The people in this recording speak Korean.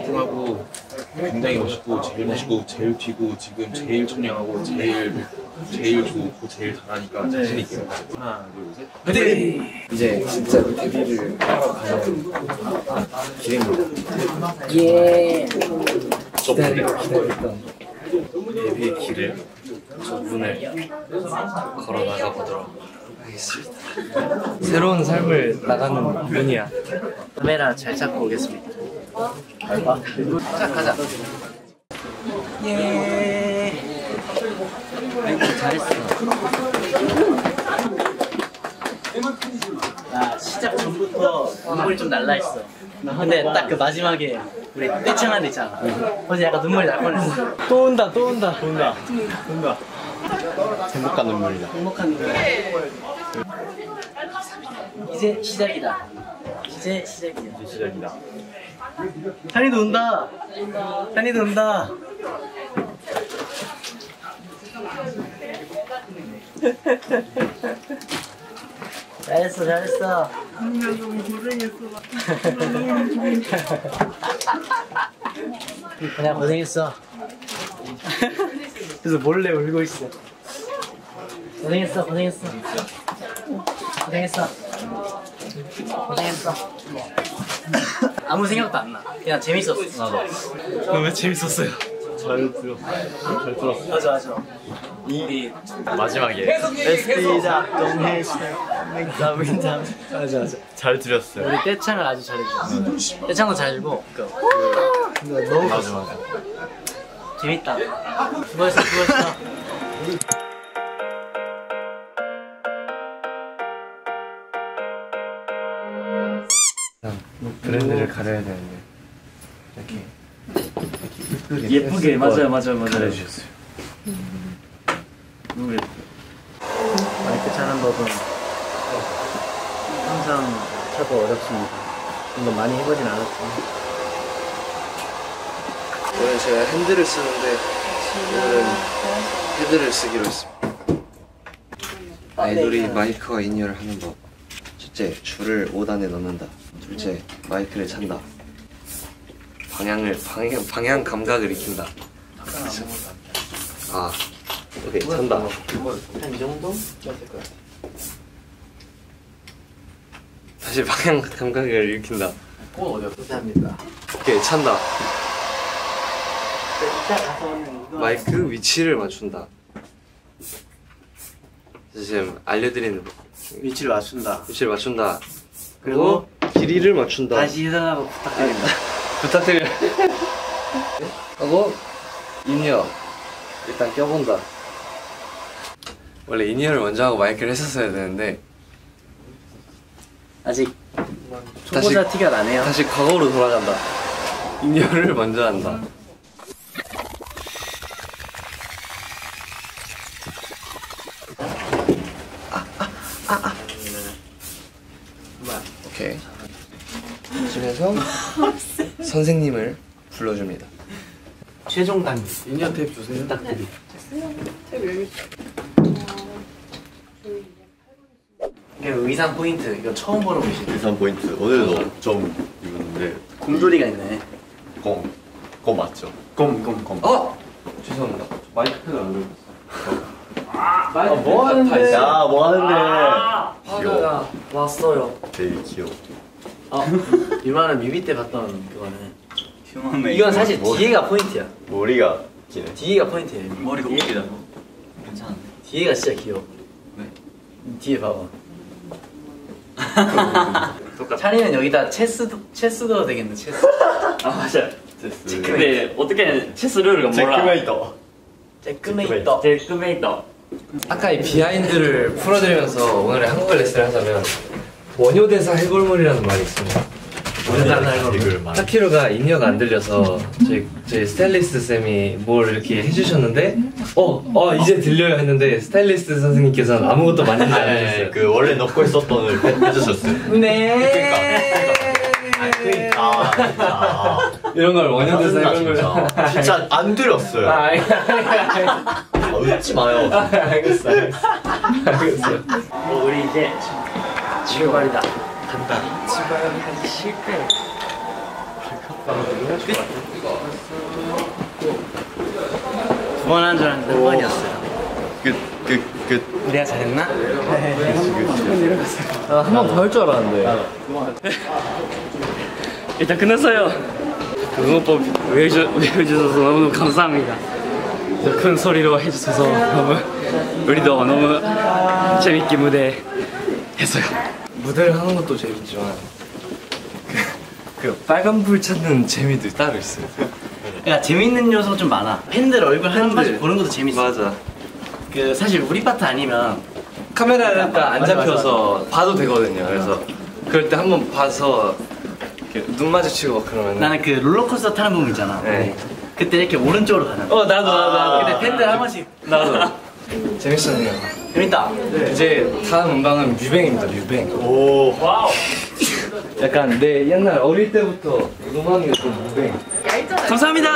화이팅하고 굉장히 멋있고 제일 튀고 지금 제일 청량하고 제일 좋고 제일 잘하니까 자신 있게 하나 둘 셋 화이팅! 이제 진짜 데뷔를 하러 가는 길입니다. 예. 기다렸던 데뷔의 길을 저분을 걸어 나가 보도록 하겠습니다. 새로운 삶을 나가는 분이야. 카메라 잘 잡고 오겠습니다. 자, 가자. 예. 잘했어. 나 시작 전부터 눈물이 좀 날라 있어. 근데 딱 그 마지막에 우리 떼창한 데 있잖아. 어제 약간 눈물이 날 뻔했어. 또 온다. 행복한 눈물이다. 행복한 눈물. 이제 시작이다. 이제 시작이야. 찬이도 온다. 잘했어. 너무 고생했어. 그냥 고생했어. 그래서 몰래 울고 있어. 고생했어. 아무 생각도 안 나. 그냥 재밌었어. 나도. 너무 재밌었어요. 잘 들었어. 맞아. 이 마지막에 맞아. 잘 들었어요. 우리 떼창을 아주 잘해줬어. 떼창도 잘해주고 너무 맞아. 재밌다. 수고했어. 브랜드를 가려야 되는데 이렇게 예쁘게 맞아요. 가려주셨어요. 너무 예뻐. 마이크 차는 법은 항상 찾고 어렵습니다. 물론 많이 해보진 않았지만. 오늘 제가 핸들을 쓰는데 오늘은 헤드를 쓰기로 했습니다. 아이돌이 마이크와 인이어를 하는 법. 첫째, 줄을 5단에 넣는다. 둘째, 마이크를 찬다. 방향 감각을 익힌다. 오케이, 찬다. 한 이 정도? 다시 방향 감각을 익힌다. 감사합니다. 오케이, 찬다. 마이크 위치를 맞춘다. 지금 알려드리는 법. 위치를 맞춘다. 그리고 길이를 맞춘다. 다시 해달라고 부탁드립니다. 하고 인이어 일단 껴본다. 원래 인이어를 먼저 하고 마이크를 했었어야 되는데 아직 초보자 티가 나네요. 다시 과거로 돌아간다. 인이어를 먼저 한다. 오케이. 이쯤에서 선생님을 불러줍니다. 최종 단계. 인이어 테이프 주세요. 부탁드립니다. 의상 포인트. 이거 처음 보는 옷이죠. 의상 포인트. 오늘도 좀 입었는데 곰돌이가 있네. 곰 맞죠? 곰. 죄송합니다. 마이크를 안 들고 뭐 하는데? 뭐 하는데? 화가가 왔어요. 되게 귀여워. 유만한 뮤비 때 봤던 그거는. 이건 사실 뒤에가 포인트야. 머리가 기네. 뒤에가 포인트예요. 머리가 웃기다고? 괜찮은데? 뒤에가 진짜 귀여워. 왜? 뒤에 봐봐. 찬이는 여기다 체스 넣어도 되겠네. 체스. 아 맞아. 체스. 근데 어떻게 체스 룰을 몰라? 체크메이터. 체크메이터. 아까 이 비하인드를 풀어드리면서 오늘의 한국어 레슨을 하자면 원효대사 해골물이라는 말이 있습니다. 원효대사 해골물. 타키로가 인이어가 안 들려서 저희 스타일리스트 쌤이 뭘 이렇게 해주셨는데 이제 들려요 했는데 스타일리스트 선생님께서는 아무것도 만지지 않으셨어요. 그 원래 넣고 있었던 걸 해주셨어요. 네. 그러니까. 이런 걸 원효대사 해골물. 진짜 안 들었어요. 웃지 마요. 알겠어. 우리 이제 출발이다. 간다. 출발하기 실패. 두 번 한 줄 알았는데 한 번이었어요. 끝. 우리가 잘했나? 한 번 더 할 줄 알았는데. 일단 끝났어요. 그 응원법 외워주셔서 너무 감사합니다. 큰 소리로 해주셔서 너무 우리도 너무 재밌게 무대 했어요. 무대를 하는 것도 재밌지만 그 빨간 불 찾는 재미도 따로 있어요. 그러니까 재밌는 요소가 좀 많아. 팬들 얼굴 한 번씩 보는 것도 재밌어. 맞아. 그 사실 우리 파트 아니면 카메라를 딱 안 잡혀서 봐도 되거든요. 그래서 그럴 때 한번 봐서 이렇게 눈 마주치고 막 그러면 나는 그 롤러코스터 타는 부분 있잖아. 네. 그때 이렇게 오른쪽으로 가는 거. 나도. 근데 팬들 한 번씩 나도. 재밌었네요. 재밌다. 이제 다음 음방은 뮤뱅입니다. 뮤뱅. 오. 와우. 약간 내 옛날 어릴 때부터 음악이 좀 뮤뱅. 감사합니다.